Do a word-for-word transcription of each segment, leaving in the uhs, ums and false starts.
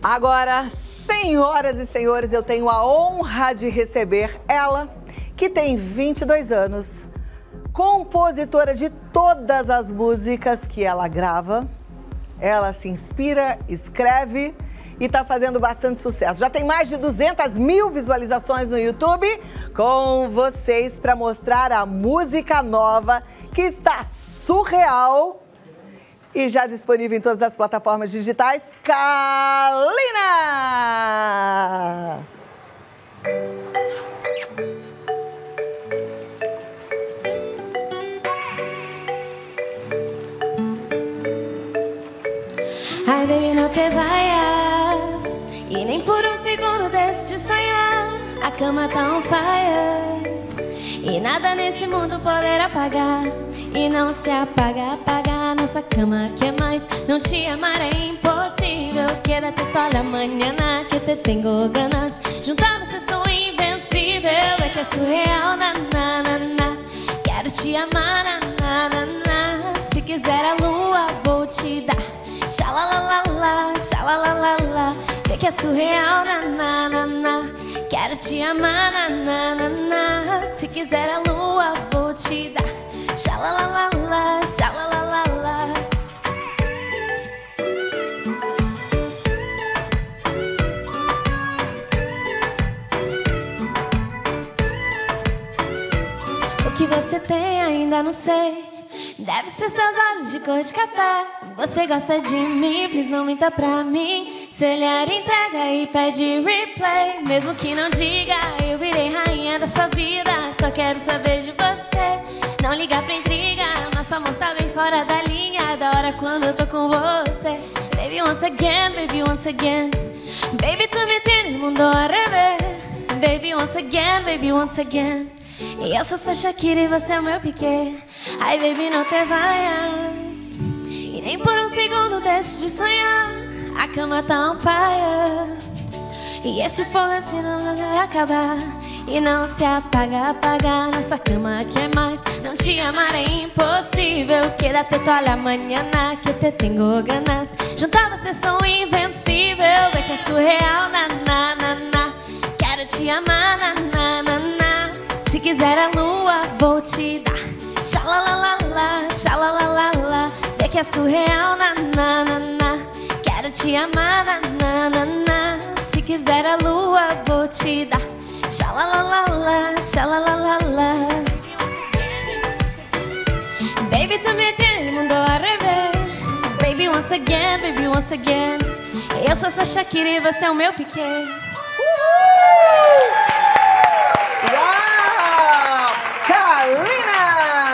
Agora, senhoras e senhores, eu tenho a honra de receber ela, que tem vinte e dois anos, compositora de todas as músicas que ela grava. Ela se inspira, escreve e está fazendo bastante sucesso. Já tem mais de duzentas mil visualizações no YouTube. Com vocês para mostrar a música nova que está surreal e já disponível em todas as plataformas digitais. Kalina! Ai, baby, não te vayas e nem por um segundo deixe de sonhar. A cama tá on fire e nada nesse mundo poderá apagar. E não se apaga, apaga nossa cama. Que mais? Não te amar é impossível. Quédate toda la mañana que te tengo ganas. Juntar você sou invencível. É que é surreal, na, na, na, na. Quero te amar, na, na, na, na. Se quiser a lua vou te dar. Xalalalala, xalalalala. Vê que é surreal, na, na, na, na. Quero te amar, na, na, na, na. Se quiser a lua vou te dar. Xalalalala, xalalalala. O que você tem ainda não sei. Deve ser seus olhos de cor de café. Você gosta de mim, please não minta pra mim. Se olhar, entrega e pede replay. Mesmo que não diga, eu virei rainha da sua vida. Só quero saber de você. Não liga pra intriga, nosso amor tá bem fora da linha. Da hora quando eu tô com você. Baby once again, baby once again. Baby tu me tienes el mundo al revés. Baby once again, baby once again. E eu sou sua Shakira e você é o meu Piqué. Ai, baby, não te vayas e nem por um segundo deixe de sonhar. A cama tá on fire e esse fogo assim não vai acabar. E não se apaga, apaga nossa cama. Que mais? Não te amar é impossível. Quédate toda la mañana que te tengo ganas. Juntar você sou invencível. É que é surreal, na, na, na, na. Quero te amar, na, na, na, na. Se quiser a lua vou te dar. Xalalalala, xalalalala. Vê que é surreal, na, na, na, na. Quero te amar, na, na, na, na. Se quiser a lua vou te dar. Xalalalala, xalalalala. Baby, tu me tienes el mundo al revés. Baby, once again, baby, once again. Eu sou sua Shakira e você é o meu Piqué. Uau! Kalina!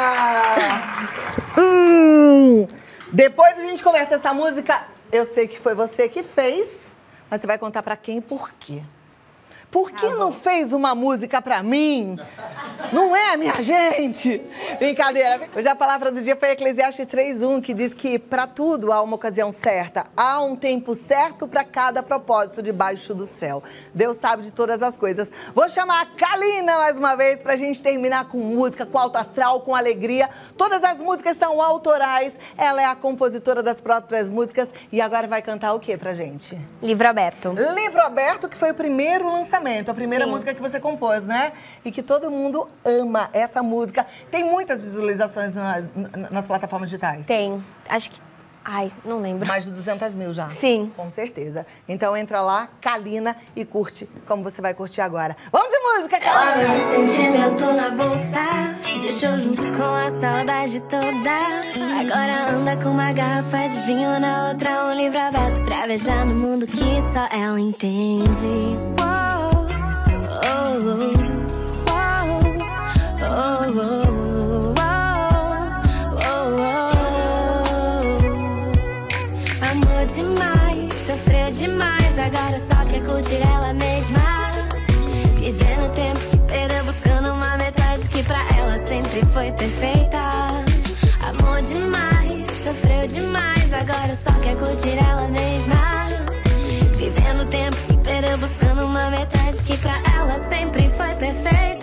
hum. Depois a gente conversa essa música. Eu sei que foi você que fez, mas você vai contar pra quem e por quê. Por que não fez uma música pra mim? Não é, minha gente? Brincadeira. Hoje a palavra do dia foi Eclesiastes três, um, que diz que pra tudo há uma ocasião certa. Há um tempo certo pra cada propósito debaixo do céu. Deus sabe de todas as coisas. Vou chamar a Kalina mais uma vez pra gente terminar com música, com alto astral, com alegria. Todas as músicas são autorais. Ela é a compositora das próprias músicas. E agora vai cantar o que pra gente? Livro Aberto. Livro Aberto, que foi o primeiro lançamento. A primeira Sim. música que você compôs, né? E que todo mundo ama essa música. Tem muitas visualizações nas, nas plataformas digitais? Tem. Acho que... Ai, não lembro. Mais de duzentas mil já? Sim. Com certeza. Então entra lá, Kalina, e curte como você vai curtir agora. Vamos de música, Kalina! Olha o sentimento na bolsa, deixou junto com a saudade toda. Agora anda com uma garrafa de vinho, na outra um livro aberto pra viajar no mundo que só ela entende. Uou, oh, oh, oh, oh, oh. Demais, sofreu demais, agora só quer curtir ela mesma. Perdendo tempo que perdeu buscando uma metade que pra ela sempre foi perfeita. Amor demais, sofreu demais, agora só quer curtir ela mesma. Vivendo tempo que perdeu buscando uma metade que pra ela sempre foi perfeita.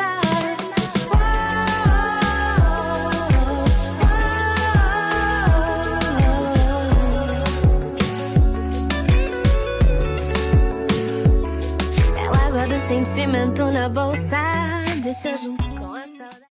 sentimento na bolsa. Deixa junto com a saudade.